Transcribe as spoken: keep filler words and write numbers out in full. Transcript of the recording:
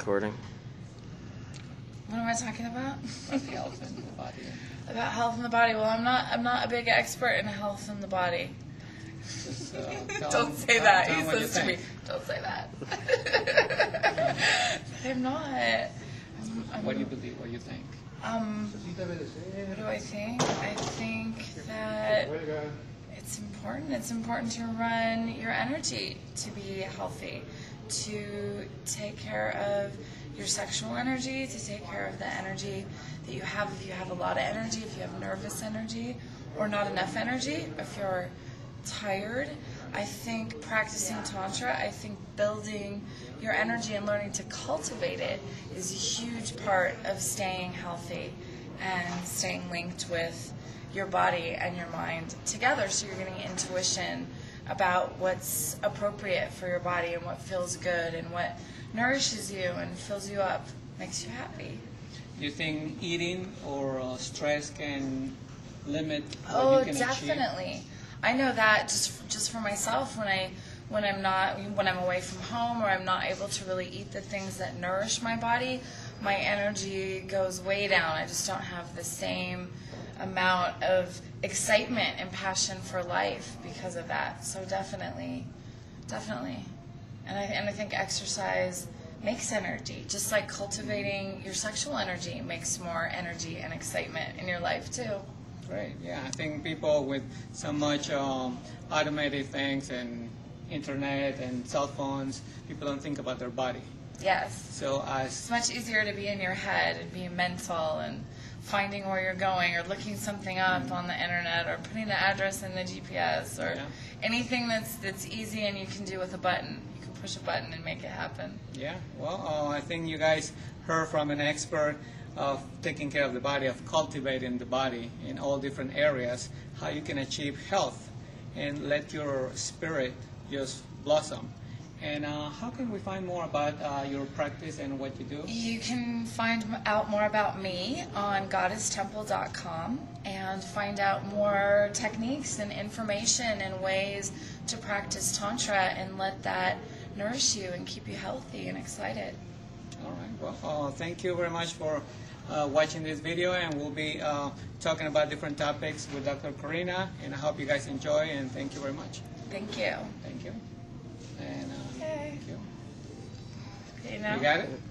recording. What am I talking about? About health in the body. About health in the body. Well, I'm not. I'm not a big expert in health in the body. Just, uh, tell Don't them- say tell- that. tell He them what you says to me, think. "Don't say that." I'm not. I'm, I'm, What do you believe? What do you think? Um, what do I think? I think that it's important. It's important to run your energy to be healthy, to take care of your sexual energy, to take care of the energy that you have if you have a lot of energy, if you have nervous energy, or not enough energy, if you're tired. I think practicing Tantra, I think building your energy and learning to cultivate it is a huge part of staying healthy and staying linked with your body and your mind together, so you're getting intuition about what's appropriate for your body and what feels good and what nourishes you and fills you up, makes you happy. Do you think eating or uh, stress can limit what Oh, you can definitely. achieve? I know that just just for myself when I when I'm not when I'm away from home or I'm not able to really eat the things that nourish my body, my energy goes way down. I just don't have the same amount of excitement and passion for life because of that. So definitely, definitely. And I and I think exercise makes energy, just like cultivating your sexual energy makes more energy and excitement in your life too. Right. Yeah, I think people with so much um, automated things and internet and cell phones, people don't think about their body. Yes. So as It's much easier to be in your head and be mental and finding where you're going or looking something up mm-hmm. on the internet or putting the address in the G P S or yeah. anything that's that's easy and you can do with a button. You can push a button and make it happen. Yeah. Well, uh, I think you guys heard from an expert of taking care of the body, of cultivating the body in all different areas, how you can achieve health and let your spirit just blossom. And uh, how can we find more about uh, your practice and what you do? You can find out more about me on goddess temple dot com and find out more techniques and information and ways to practice Tantra and let that nourish you and keep you healthy and excited. All right. Well, uh, thank you very much for uh, watching this video, and we'll be uh, talking about different topics with Doctor Corina, and I hope you guys enjoy, and thank you very much. Thank you. Thank you. And uh, Okay. thank you. Okay, now? You got it?